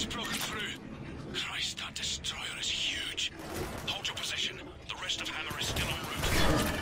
enemy's broken through. Christ, that destroyer is huge. Hold your position. The rest of Hammer is still en route.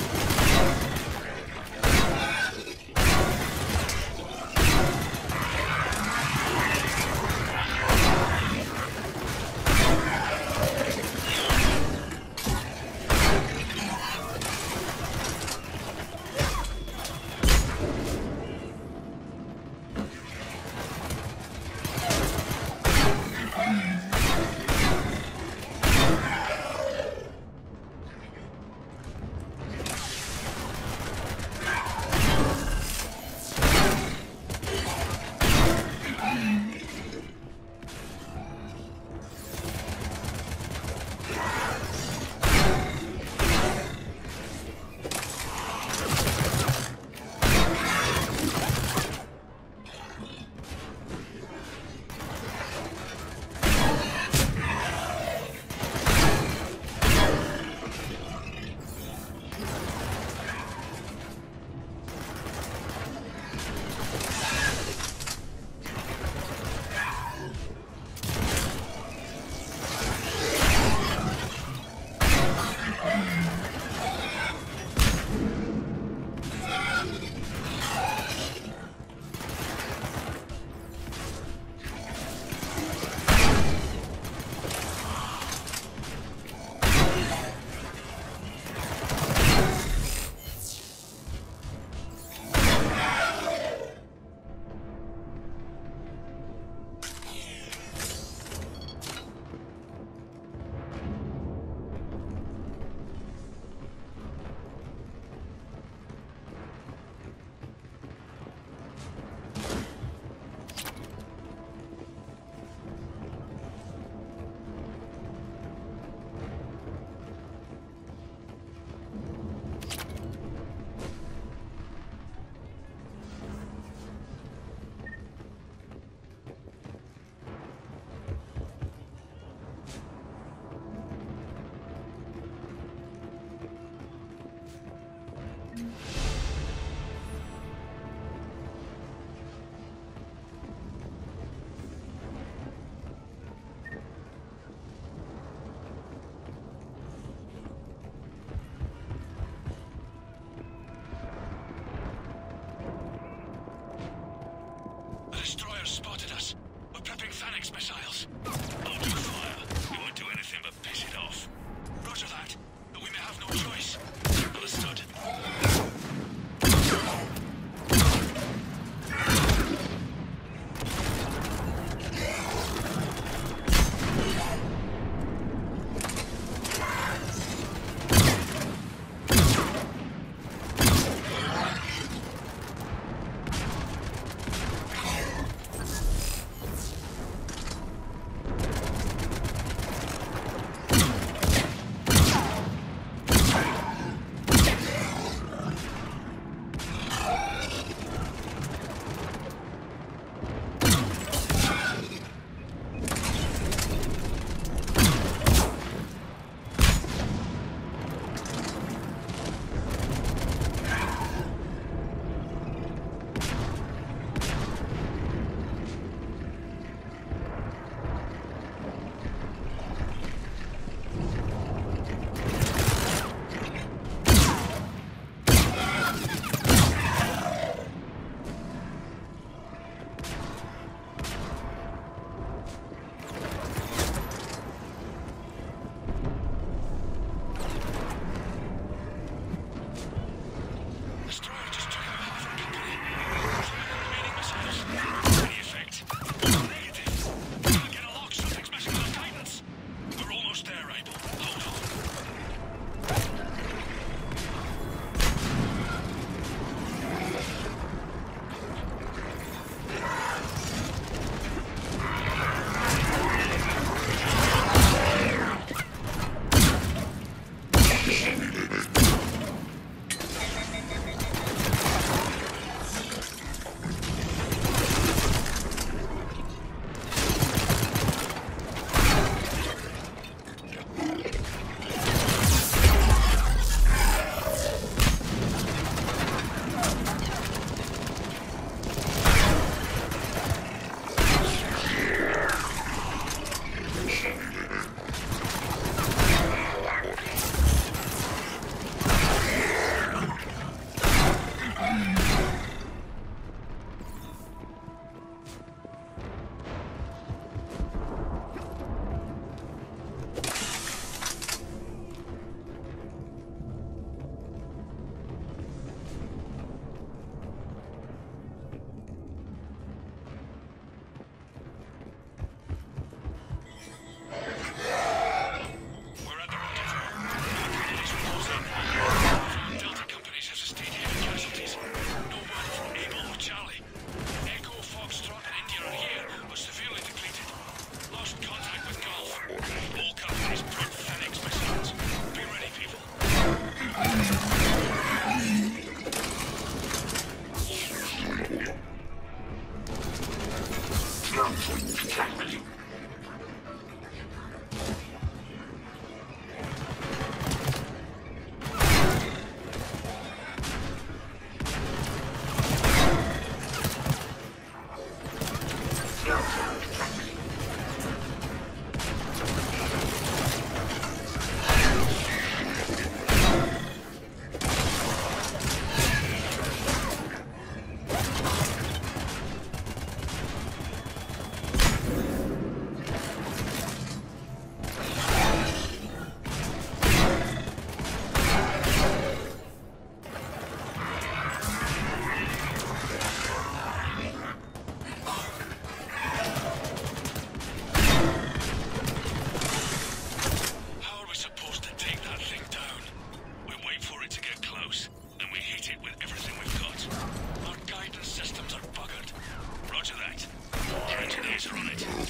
Spotted us. We're prepping Phalanx missiles. Hold your fire. We won't do anything but piss it off. Roger that, but we may have no choice. Understood.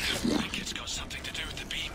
think it's got something to do with the beam.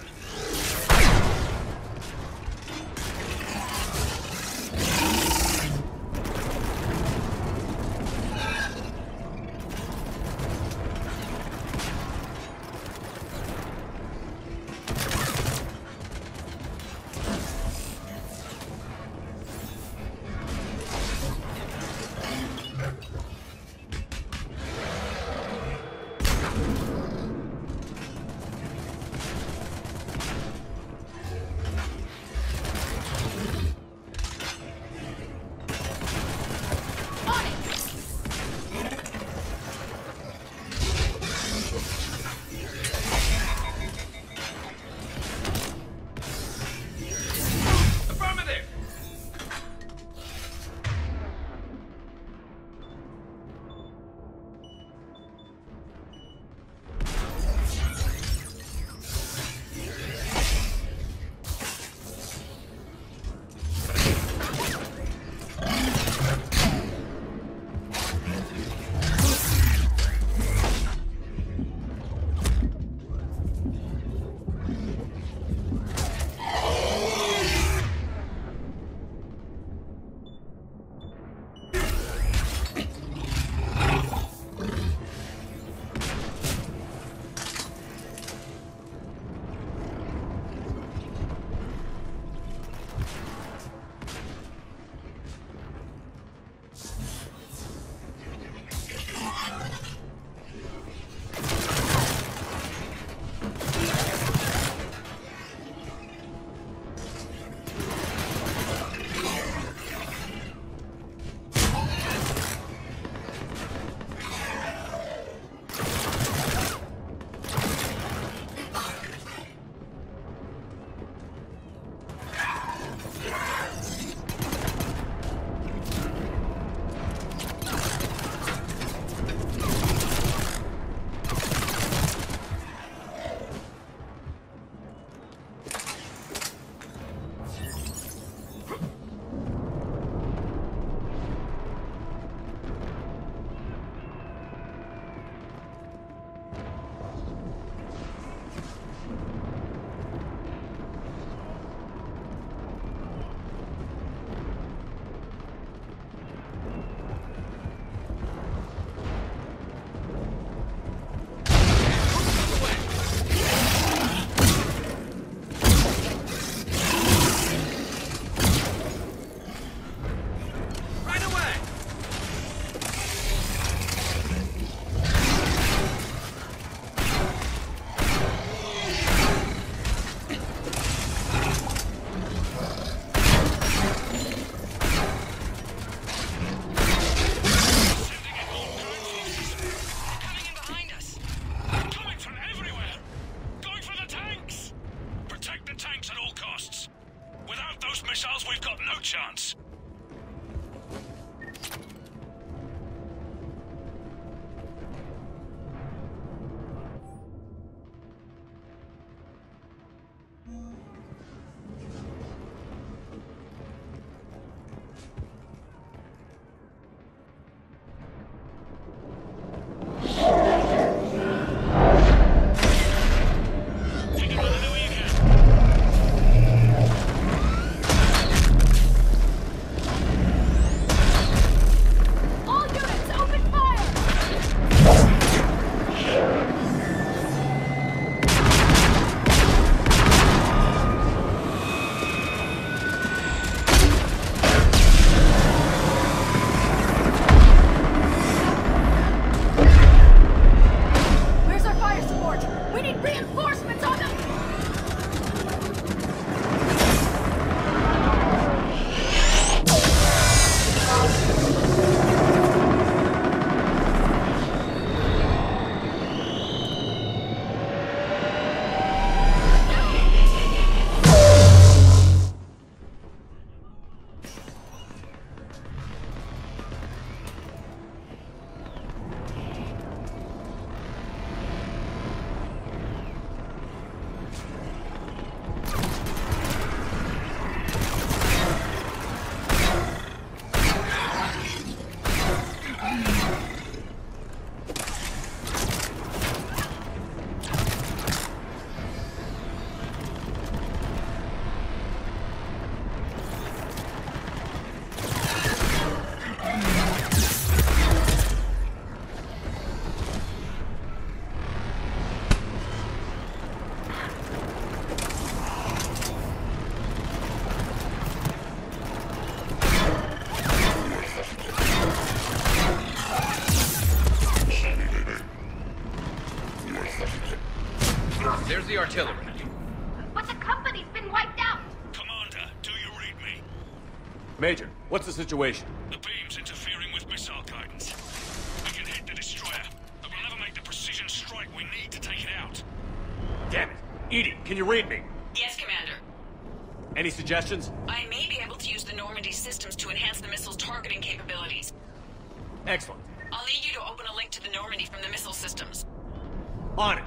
There's the artillery. But the company's been wiped out! Commander, do you read me? Major, what's the situation? The beam's interfering with missile guidance. We can hit the destroyer, but we'll never make the precision strike we need to take it out. Damn it. Edie, can you read me? Yes, Commander. Any suggestions? I may be able to use the Normandy systems to enhance the missile's targeting capabilities. Excellent. I'll need you to open a link to the Normandy from the missile systems. On it.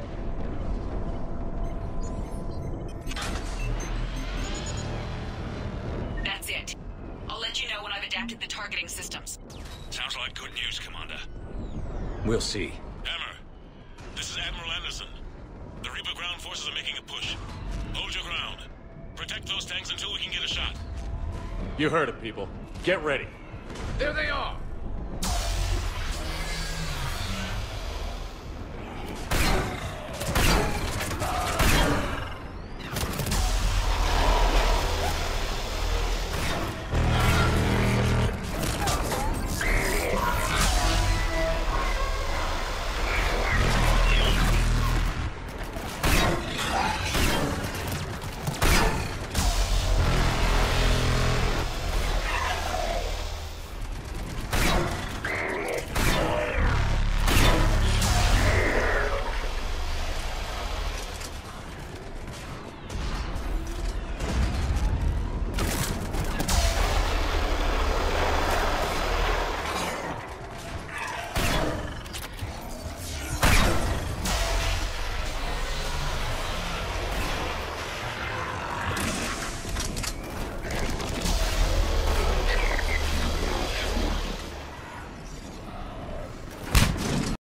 That's it. I'll let you know when I've adapted the targeting systems. Sounds like good news, Commander. We'll see. Hammer, this is Admiral Anderson. The Reaper ground forces are making a push. Hold your ground. Protect those tanks until we can get a shot. You heard it, people. Get ready. There they are!